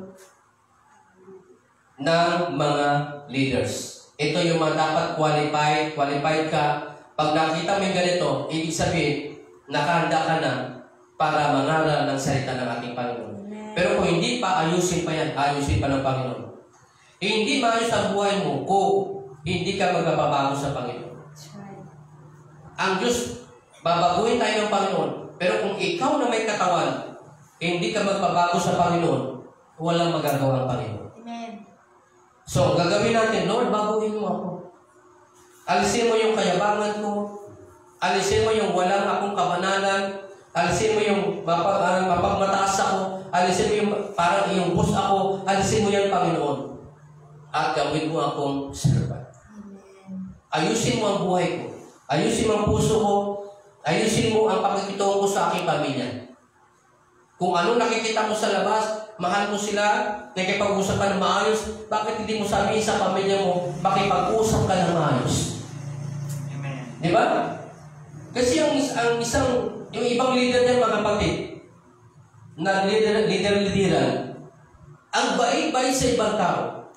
ng mga leaders. Ito yung mga dapat qualified, qualified ka. Pag nakita mo yung ganito, ibig sabihin, nakahanda ka na para mangaral ng salita ng ating Panginoon. Amen. Pero kung hindi pa, ayusin pa yan, ayusin pa ng Panginoon. Eh, hindi maayos ang buhay mo kung hindi ka magpapabago sa Panginoon. That's right. Ang Diyos, babaguhin tayo ng Panginoon. Pero kung ikaw na may katawan, eh, hindi ka magpabago sa Panginoon, walang magagawa ang Panginoon. Amen. So, gagawin natin, Lord, baguhin mo ako. Alisin mo yung kayabangan ko. Alisin mo yung walang akong kabanalan. Alisin mo yung mapag, uh, mapagmataas ako. Alisin mo yung parang yung boss ako. Alisin mo yan, Panginoon. At gawin mo akong servant. Amen. Ayusin mo ang buhay ko. Ayusin mo ang puso ko. Ayusin mo ang pakikitungo ko sa aking pamilya. Kung ano nakikita mo sa labas, mahal mo sila, nakikipag-usap ka ng maayos, bakit hindi mo sabihin sa pamilya mo, makipag-usap ka ng maayos? Amen. Di ba? Kasi ang, ang isang, yung ibang leader niya, mga kapatid, na leader, leader, leaderan, ang bait-bait sa ibang tao.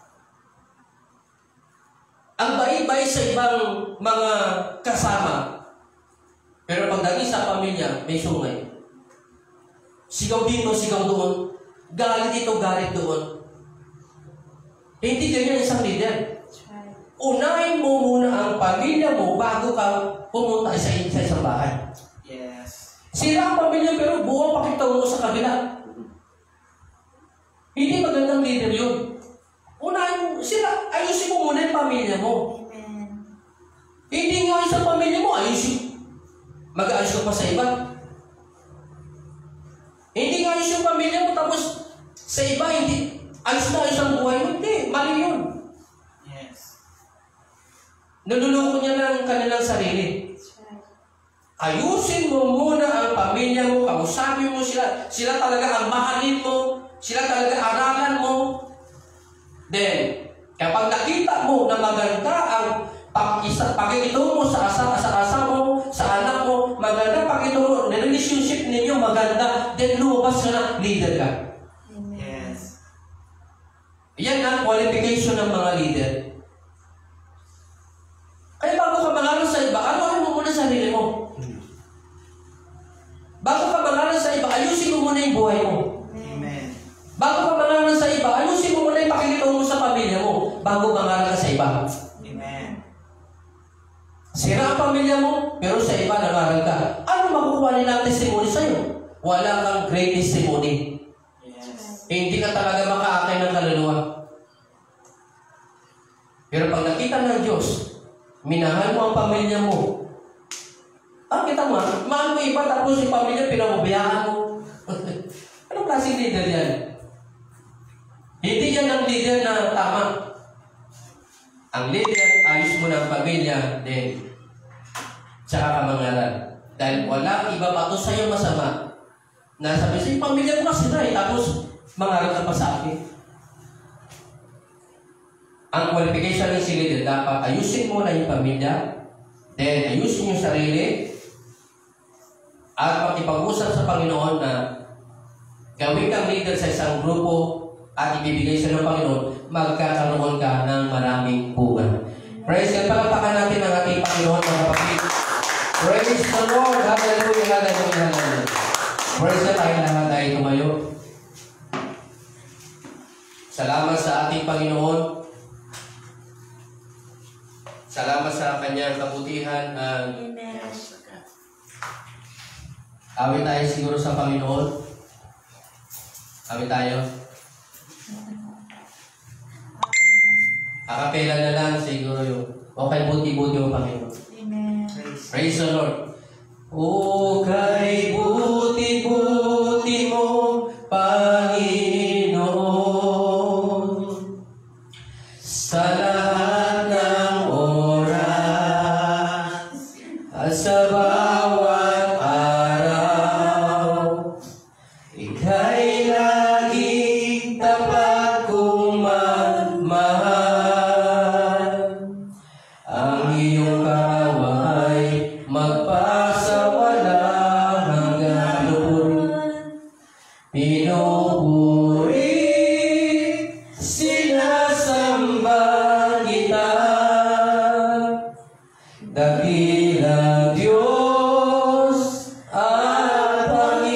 Ang bait-bait sa ibang mga kasama. Pero pagdating sa pamilya, may sungay. Sigaw dito, sigaw doon. Galit dito, galit doon. Hindi ganyan isang leader. That's right. Unahin mo muna ang pamilya mo bago ka pumunta sa isang bahay. Yes. Sira ang pamilya pero buwang pakita mo sa kabila. Hindi magandang leader yun. Unahin mo, sira, ayusin mo muna yung pamilya mo. Amen. Hindi nga isang pamilya mo, ayusin. Mag-aayos ka pa sa iba. Hindi nga ayos yung pamilya mo, tapos sa iba, hindi ayos na ayos ang buhay mo. Hindi, mali yun. Yes. Naluloko niya ng kanilang sarili. That's right. Ayusin mo muna ang pamilya mo, kausapin mo sila. Sila talaga ang mahalin mo. Sila talaga aralan mo. Then, kapag nakita mo na maganda ang pakikitungo mo sa asa, sa asa mo, sa anak mo, maganda pakikitungo, na relationship ninyo maganda, then lumabas ka na, leader ka. Amen. Yes. Yan ang qualification ng mga leader. Kaya bago ka mangaral sa iba, ano mo muna sarili mo? Bago ka mangaral sa iba, ayusin mo muna yung buhay mo. Amen. Amen. bago mangaral ka sa iba. Amen. Sira ang pamilya mo, pero sa iba nangaral ka. Ano makukuha nila ang testimony sa'yo? Wala kang great testimony. Yes. Eh, hindi ka talaga makaakay ng kaluluwa. Pero pag nakita ng Diyos, minahal mo ang pamilya mo. Ah, kita mo, mahal mo iba tapos yung pamilya pinababayaan mo. Anong klaseng leader yan? Hindi yan ang leader na tama. Ang leader, ayos mo ng pamilya, then, tsaka ka mangaral. Dahil wala iba pa to sa'yo masama. Nasabi sa'yo, pamilya mo kasi na eh, tapos mangaral ka pa sa akin. Ang qualification ng si leader, dapat ayusin mo na yung pamilya, then ayusin yung sarili, at makipag-usap sa Panginoon na gawin kang leader sa isang grupo at ibibigay sa ng Panginoon, magkakaroon ka ng maraming bunga. Praise God. Palakpakan natin ang ating Panginoon, mga kapatid. Praise the Lord. Hallelujah, hallelujah, hallelujah. Praise God. Tayo lahat ay tumayo. Salamat sa ating Panginoon. Salamat sa kanyang kabutihan. Uh, Amen. awit tayo siguro sa Panginoon. Awit tayo. Akapela na lang siguro yung okay, buti-buti yung Panginoon. Amen. Praise the Lord. O kay buti-buti mo, Panginoon, sa lahat ng oras at sa bawat araw, ika'y laging tapat kong magmahal. Ang iyong kaaway magpasawala hanggang lubos. Pinupuri, sinasamba kita, dakilang Diyos at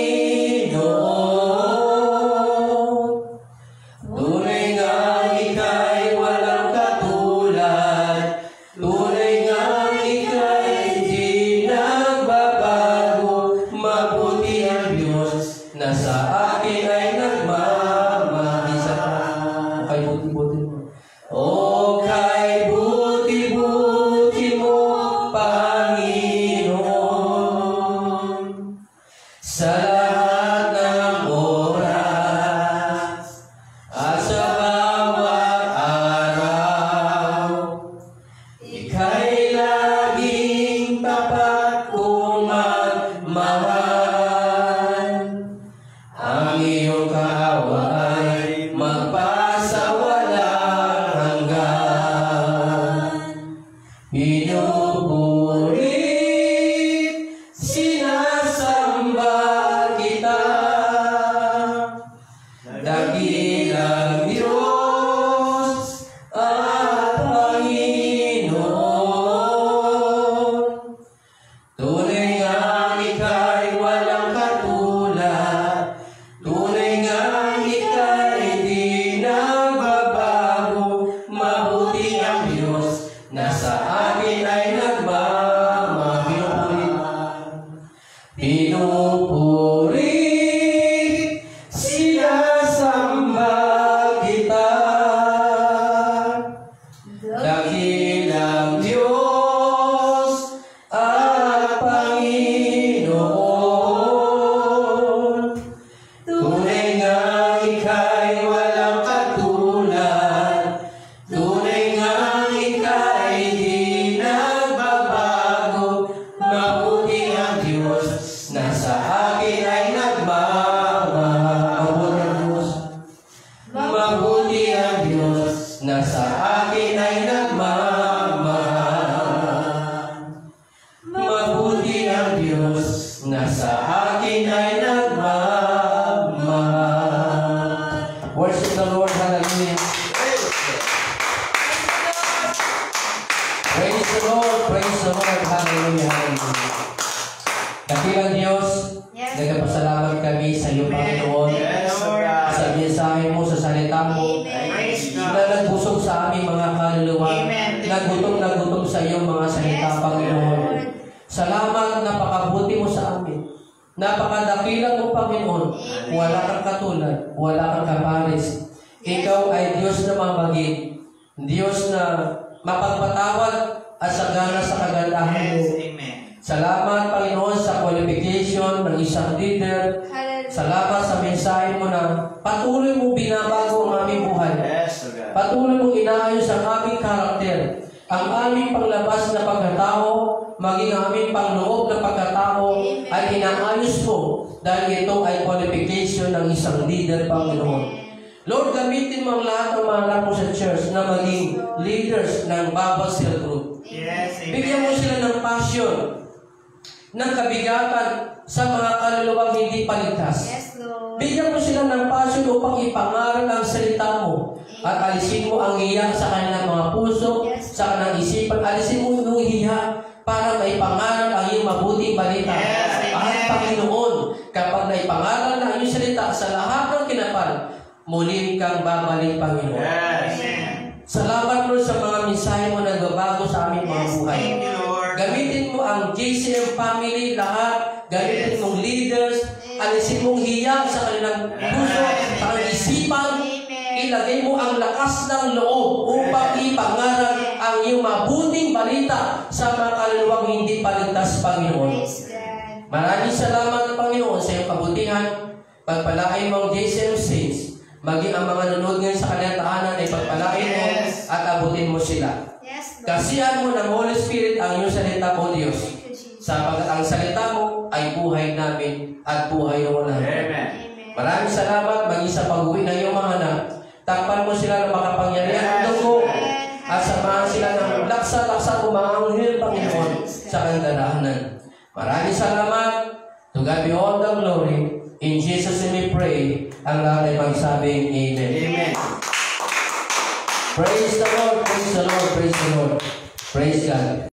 Panginoon. Tunay nga ika'y walang katulad, tunay nga ika'y di nagbabago, mabuti ang Diyos na sa akin ay nagmamahisa. Okay, buti-buti mo. O kay buti-buti mo, Panginoon, sa lahat ng oras at sa bawat araw, ika'y laging tapat kong magmahal. Ang iyong kaaway magpasawala hanggan. Pinupuri, sinasamba kita, dakilang Diyos at Panginoon. Tunay nga ika'y walang katulad, tunay nga ika'y di nagbabago, mabuti ang Diyos na sa akin ay nagmamahal. Pinupuri, sinasamba kita, dakilang Diyos at Panginoon. Tunay nga ika'y walang katulad, tunay nga ika'y di nagbabago, mabuti ang Diyos na sa akin ay nagmamahal. Mabuti ang Diyos na sa akin ay nagmamahal. Mabuti ang Diyos na sa akin ay nagmamahal. Worship the Lord. Hallelujah. Praise the Lord. Praise the Lord. Hallelujah. Hallelujah. Dakilang Diyos, Yes. nagpasalamat kami sa iyo, Panginoon, Yes, Lord. sa mensahe mo, sa salita mo, Amen. Praise na God. nagbusog sa aming mga iyong mga salita, Yes, Panginoon. Lord. Salamat, napakabuti mo sa amin. Napakadakila mo, Panginoon. Amen. Wala kang katulad, wala kang kapares. Ikaw ay Diyos na mamagin, Diyos na mapagpatawad at sagana sa kagandahan mo. Yes, amen. Salamat, Panginoon, sa qualification ng isang leader. Hallelujah. Salamat sa mensahe mo na patuloy mo binabago ang aming buhay. Yes, O God. Patuloy mong inaayos ang aming karakter, ang aming panglabas na pagkatao, maging ang aming pangloob na pagkatao ay inaayos mo dahil ito ay qualification ng isang leader, Panginoon. Lord, gamitin mo ang lahat ng mga anak mo sa church na maging leaders ng Bible Cell Group. Yes, amen. Bigyan mo sila ng passion, ng kabigatan sa mga kaluluwang hindi paligtas. Yes, Lord. Bigyan mo sila ng passion upang ipangaral ang salita mo at alisin mo ang hiya sa kanilang mga puso, sa kanilang isipan. Alisin mo yung hiya para maipangaral ang iyong mabuting balita. Yes, amen. At Panginoon, kapag naipangaral na ang iyong salita sa lahat ng kinapal, muling kang babalik, Panginoon. Yes. Amen. Salamat, Lord, sa mga mensahe mo na nagbabago sa aming mga Yes, buhay. Thank you, Lord. Gamitin mo ang J C M family lahat. Gamitin Yes. mong leaders. Alisin mong hiya sa kanilang puso, sa kanilang isipan. Ilagay mo ang lakas ng loob upang ipangaral ang iyong mabuting balita sa mga kaluluwang hindi paligtas, Panginoon. Praise God. Maraming salamat, Panginoon, sa iyong kabutihan. Pagpalain mo ang J C M Saints. Maging ang mga nanonood ngayon sa kanilang tahanan ay pagpalain mo Yes. at abutin mo sila. Yes, Lord. Kasihan mo ng Holy Spirit ang iyong salita, O Diyos. Thank you, Jesus. Sapagkat ang salita mo ay buhay namin at buhay ng walang hanggan. Amen. Amen. Maraming salamat maging sa pag-uwi ng iyong mga anak. Takpan mo sila ng makapangyarihan ng dugo at samahan sila ng laksa-laksa kung mga anghel, Panginoon, sa kandalahanan. Maraming salamat. To God be all the glory. In Jesus' name we pray. Ang lahat ay magsabing Amen. Amen. Praise the Lord, praise the Lord, praise the Lord. Praise God.